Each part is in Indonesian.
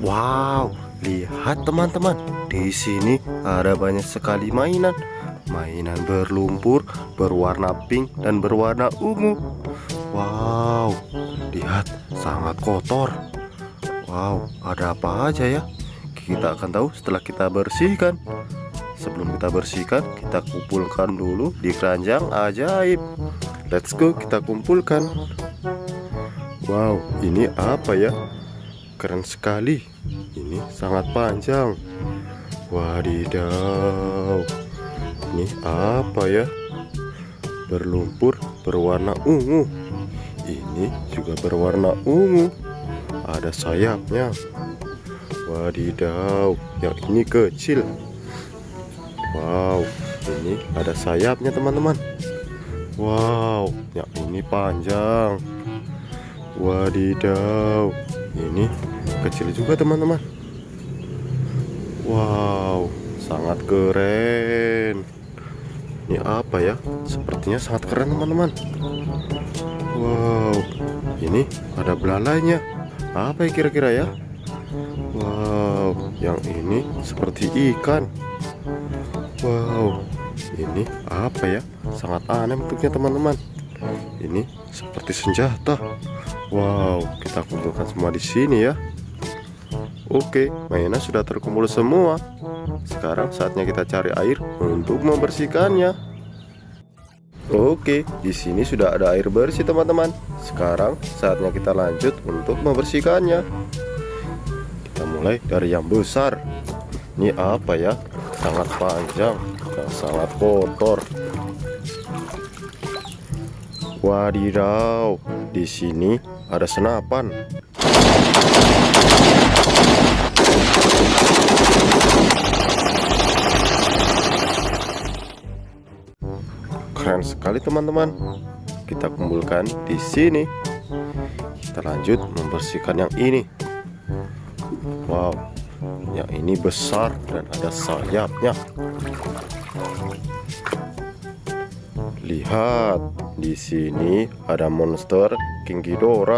Wow, lihat teman-teman, di sini ada banyak sekali mainan. Mainan berlumpur, berwarna pink dan berwarna ungu. Wow, lihat sangat kotor. Wow, ada apa aja ya? Kita akan tahu setelah kita bersihkan. Sebelum kita bersihkan, kita kumpulkan dulu di keranjang ajaib. Let's go, kita kumpulkan. Wow, ini apa ya? Keren sekali. Ini sangat panjang. Wadidaw. Ini apa ya? Berlumpur berwarna ungu. Ini juga berwarna ungu. Ada sayapnya. Wadidaw, yang ini kecil. Wow, ini ada sayapnya teman-teman. Wow, yang ini panjang. Wadidaw, ini kecil juga teman-teman. Wow, sangat keren. Ini apa ya? Sepertinya sangat keren teman-teman. Wow, ini ada belalainya. Apa ya kira-kira ya? Wow, yang ini seperti ikan. Wow, ini apa ya? Sangat aneh bentuknya teman-teman. Ini seperti senjata. Wow, kita kumpulkan semua di sini ya. Oke, mainan sudah terkumpul semua. Sekarang saatnya kita cari air untuk membersihkannya. Oke, di sini sudah ada air bersih teman-teman. Sekarang saatnya kita lanjut untuk membersihkannya. Kita mulai dari yang besar. Ini apa ya? Sangat panjang dan sangat kotor. Wadidaw, di sini ada senapan. Keren sekali teman-teman. Kita kumpulkan di sini. Kita lanjut membersihkan yang ini. Wow, yang ini besar dan ada sayapnya. Lihat, di sini ada monster King Ghidorah.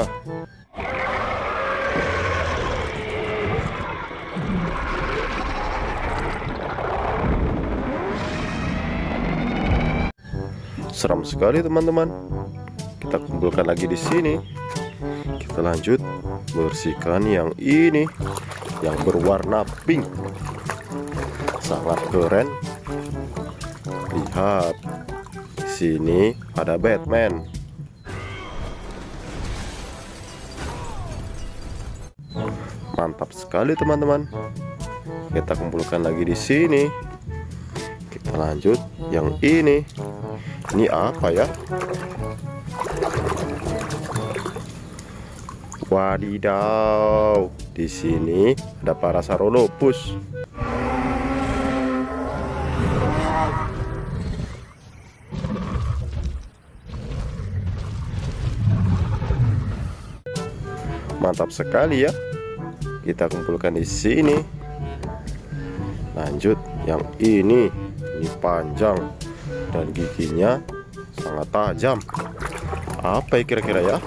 Seram sekali teman-teman. Kita kumpulkan lagi di sini. Kita lanjut bersihkan yang ini, yang berwarna pink. Sangat keren. Lihat, di sini ada Batman. Mantap sekali teman-teman. Kita kumpulkan lagi di sini. Kita lanjut yang ini. Ini apa ya? Wadidaw, di sini ada Parasaurolophus. Mantap sekali ya. Kita kumpulkan di sini. Lanjut yang ini. Ini panjang dan giginya sangat tajam. Apa ya kira-kira ya?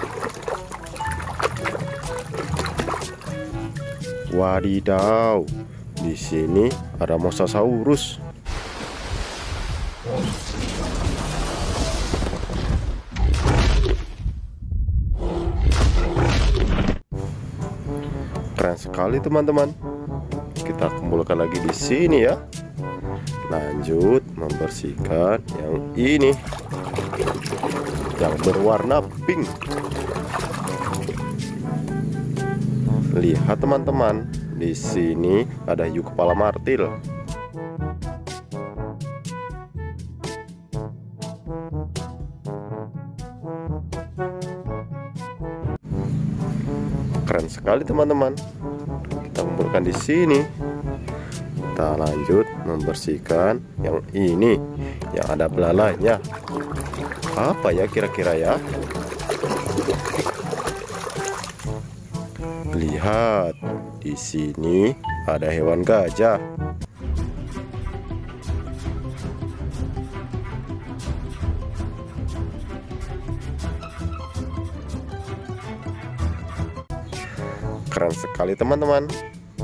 Wadidaw, di sini ada Mosasaurus. Keren sekali teman-teman. Kita kumpulkan lagi di sini ya. Lanjut membersihkan yang ini, yang berwarna pink. Lihat teman-teman, di sini ada hiu kepala martil. Keren sekali teman-teman. Kita kumpulkan di sini. Kita lanjut membersihkan yang ini, yang ada belalainya. Apa ya kira-kira ya? Lihat, di sini ada hewan gajah. Keren sekali teman-teman.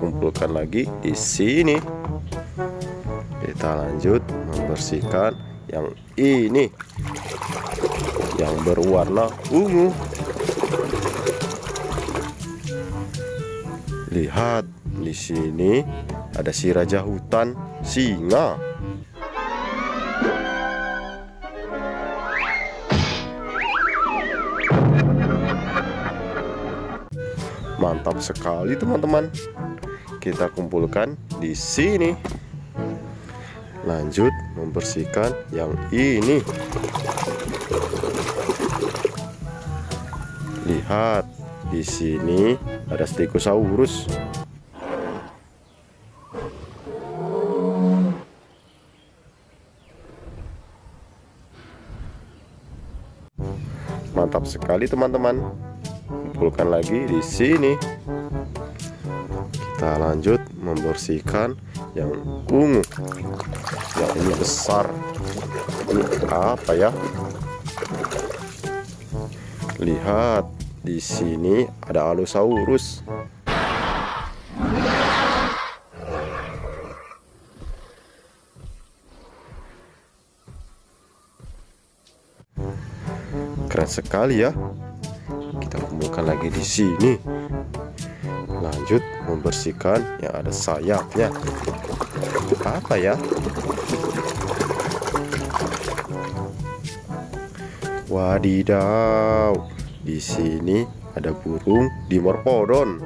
kumpulkan lagi di sini. Kita lanjut membersihkan yang ini, yang berwarna ungu. Lihat di sini ada si raja hutan singa. Mantap sekali teman-teman. Kita kumpulkan di sini. Lanjut membersihkan yang ini. Lihat di sini ada Stegosaurus. Mantap sekali teman-teman. Kumpulkan lagi di sini. Kita lanjut membersihkan yang ungu. Yang ini besar. Ini apa ya? Lihat di sini ada Allosaurus. Keren sekali ya. Kita kumpulkan lagi di sini. Lanjut membersihkan yang ada sayapnya. Apa ya? Wadidaw, di sini ada burung Dimorphodon.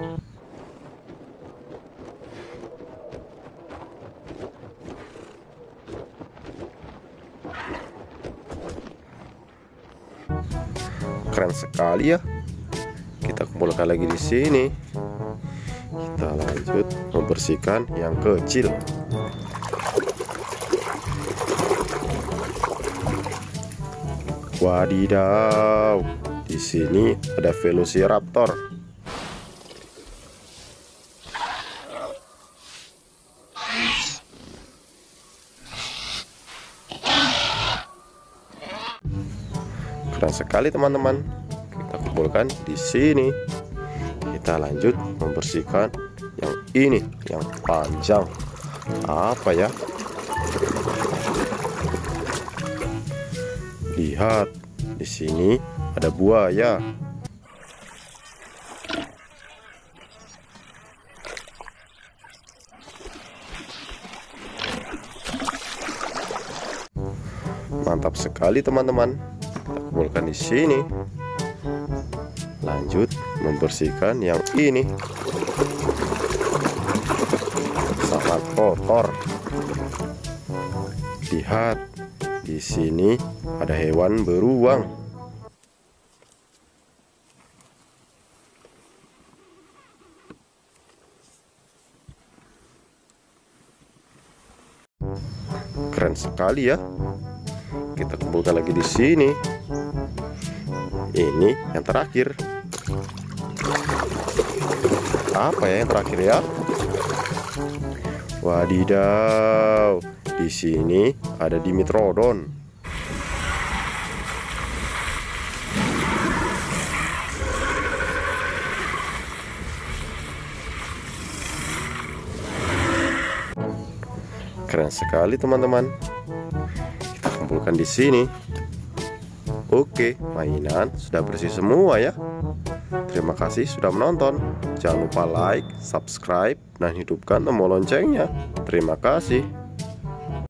Keren sekali ya. Kita kumpulkan lagi di sini. Kita lanjut membersihkan yang kecil. Wadidaw, di sini ada Velociraptor. Keren sekali teman-teman. Kita kumpulkan di sini. Kita lanjut membersihkan yang ini, yang panjang. Apa ya? Lihat di sini ada buaya. Mantap sekali teman-teman. Kita kumpulkan di sini. Lanjut membersihkan yang ini. Sangat kotor. Lihat di sini ada hewan beruang. Keren sekali ya. Kita kumpulkan lagi di sini. Ini yang terakhir. Apa ya yang terakhir ya? Wadidaw, di sini ada Dimetrodon. Keren sekali teman-teman. Kita kumpulkan di sini. Oke, mainan sudah bersih semua ya. Terima kasih sudah menonton. Jangan lupa like, subscribe, dan hidupkan tombol loncengnya. Terima kasih.